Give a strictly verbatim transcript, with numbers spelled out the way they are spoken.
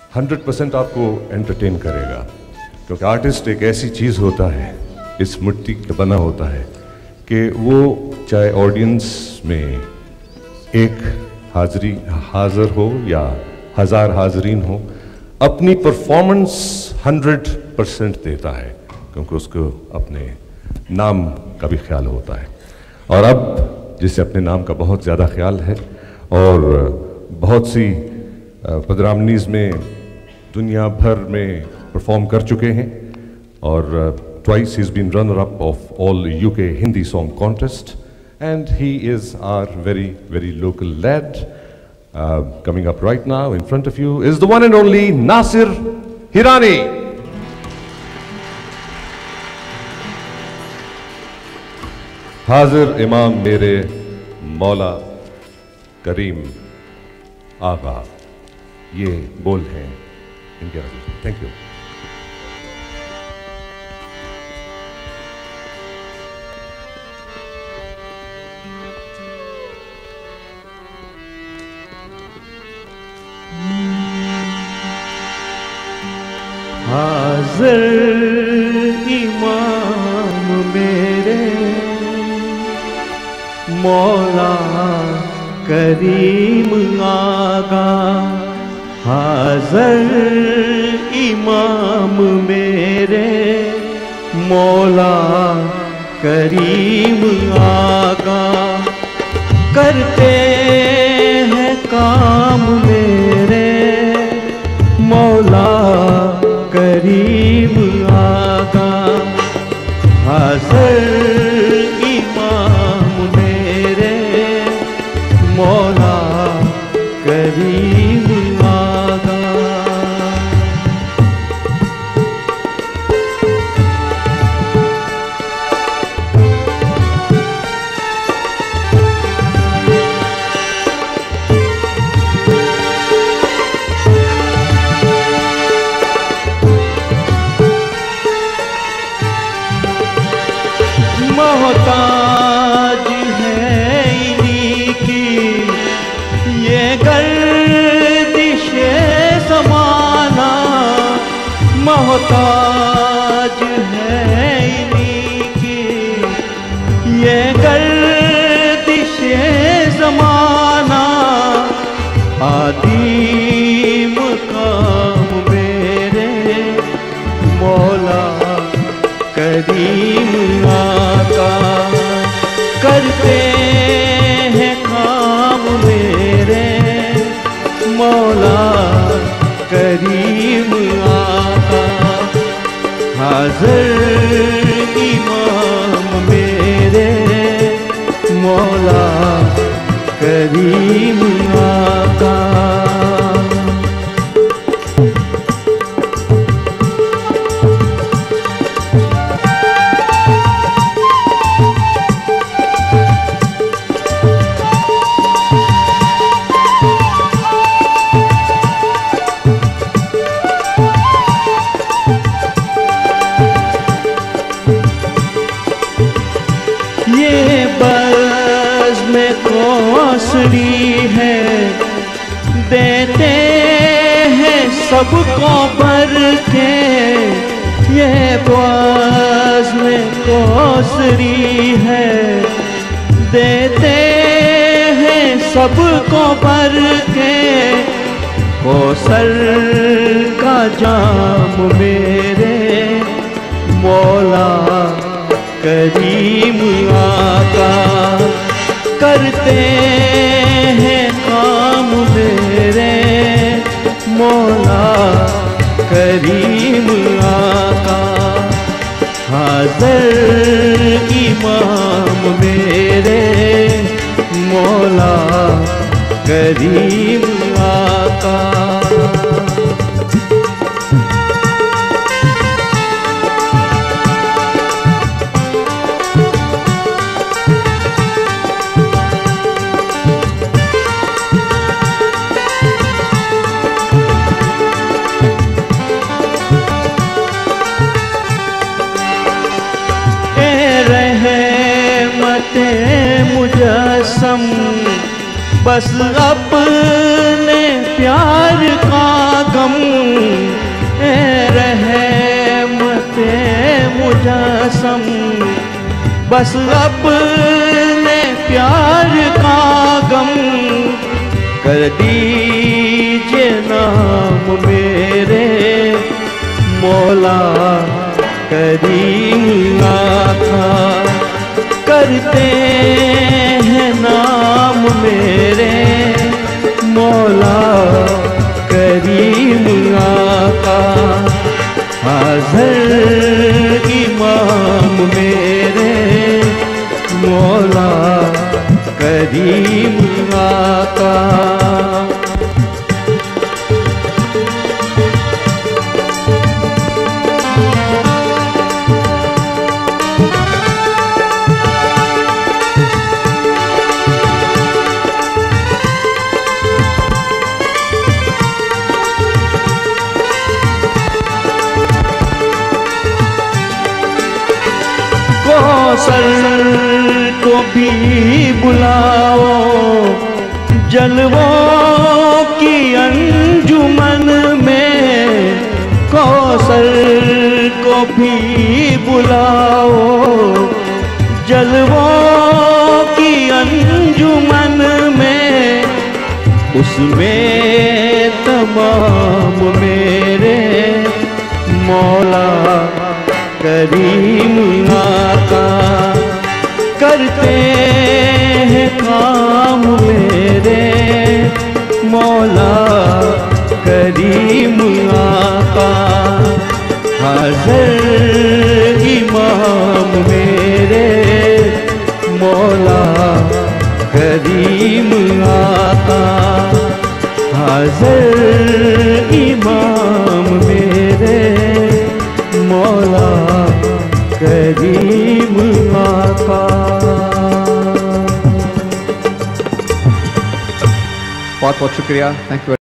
Hundred percent आपको entertain करेगा, क्योंकि आर्टिस्ट एक ऐसी चीज़ होता है, इस मिट्टी का बना होता है कि वो चाहे ऑडियंस में एक हाजिरी हाजिर हो या हज़ार हाजरीन हो, अपनी परफॉर्मेंस हंड्रेड परसेंट देता है, क्योंकि उसको अपने नाम का भी ख्याल होता है। और अब जिसे अपने नाम का बहुत ज़्यादा ख्याल है और बहुत सी पदरामनीज में दुनिया भर में परफॉर्म कर चुके हैं और twice he is been runner up of all UK Hindi song contest and he is our very very local lad. Coming up right now in front of you is the one and only Nasir Hirani. हाजिर इमाम मेरे मौला करीम आगा, ये बोल हैं इनके रसूल। Thank you. हाजिर इमाम मेरे मौला करीम आगा, हाज़िर इमाम मेरे मौला करीम आगा, करते हैं काम मेरे मौला करीम आगा, हाज़िर इमाम मेरे मौला करीम आगा। मोहताज है इन्हीं की ये गर्दिशे ज़माना, मोहताज है इन्हीं की ये गर्दिशे ज़माना, आदि मकाम मेरे मौला करीम आका, करते हैं काम मेरे मौला करीम आका, हाज़िर इमाम मेरे मौला करीम आका। ये बज़्म में कौसरी है, देते हैं सबको भर के, ये बज़्म में कौसरी है, देते हैं सबको भर के, कौसर का जाम मेरे मौला करीम आका, करते हैं काम मेरे मौला करीम आका, हाज़िर इमाम मेरे मौला करीम आका। मुजस्सम बस अपने प्यार का गम बस अपने प्यार का गम कर दीजिए नाम मेरे मौला करीम आका। करते हैं नाम मेरे मौला करीम आका। हाज़िर इमाम मेरे मौला करीम आका। कौसर को भी बुलाओ जलवों की अंजुमन में। कौसर को भी बुलाओ जलवों की अंजुमन में। उसमें तमाम मेरे मौला करीम आका। करते हैं काम मेरे मौला करीम आका। हाज़िर इमाम मेरे मौला करीम आका। हाज़िर इमाम मेरे मौला करीम आका। बहुत बहुत शुक्रिया, थैंक यू।